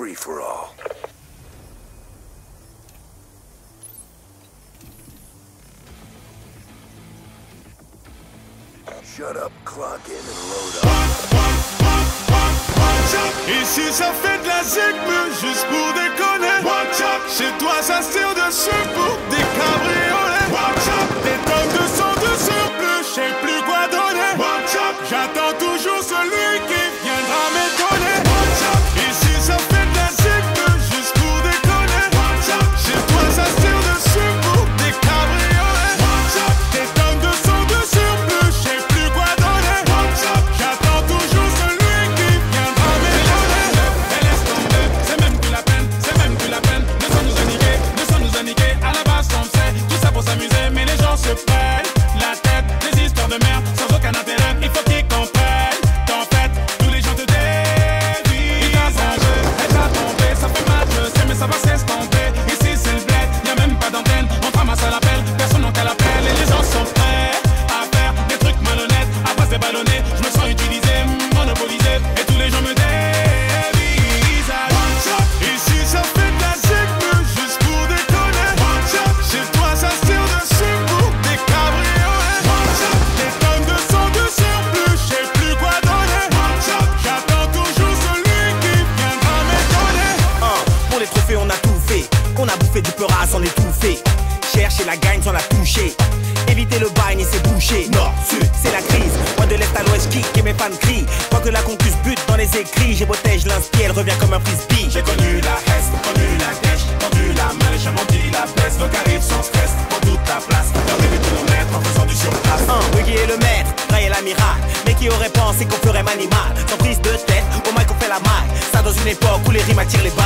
free-for-all. Shut up, clock in and load up. Ici ça fait de la zigme juste pour déconner. Chez toi ça se tire dessus pour des cabriolets. Des tonnes de sang de surplus, je sais plus quoi donner. J'attends toujours celui qui viendra m'étonner. Ici ça fait de la zigme juste pour déconner. Chez toi ça se tire dessus pour des cabriolets. Des tonnes de sang de surplus, je sais plus quoi donner. J'attends toujours celui qui viendra m'étonner. Mais laisse tomber, c'est même plus la peine, c'est même plus la peine. Ne sans nous eniquer, ne sans nous eniquer. À la base on sait, tout ça pour s'amuser. Mais les gens se prennent la tête, des histoires de merde sans aucun intérêt. Il faut qu'ils comprennent qu'en fait, tous les gens te dévient. Il t'a changé, elle t'a tombé, ça fait mal, je sais, mais ça va s'estomper. Ici c'est le bled, y'a même pas d'antenne. On ramasse à l'appel, personne n'en qu'à l'appel. Et les gens sont prêts à faire des trucs malhonnêtes. Après c'est ballonné, je me sens utilisé, monopolisé. Et tous les gens me dévisagent. Ici ça fait de la zigme juste pour déconner. Chez toi ça se tire dessus pour des cabriolets. Des tonnes de sang de surplus, je sais plus quoi donner. J'attends toujours celui qui viendra m'étonner. Pour les trophées on a tout fait. On a bouffé du peur à s'en étouffer. Chercher la gagne sans la toucher. Éviter le bagne et c'est bouché. Nord, sud, c'est la crise. Moi de l'est à l'ouest kick et mes fans crient. Quand que la concuse bute dans les écrits. J'ai protège l'inspire, elle revient comme un frisbee. J'ai connu la heste, connu la dèche, tendu la main, j'ai menti la baisse. Donc arrive sans stress, pour toute ta place. Dans des kilomètres en faisant du surplace. Wiggy est le maître, Ray est l'amiral. Mais qui aurait pensé qu'on ferait manimal. Sans prise de tête, au mic on fait la maille. Ça dans une époque où les rimes attirent les balles.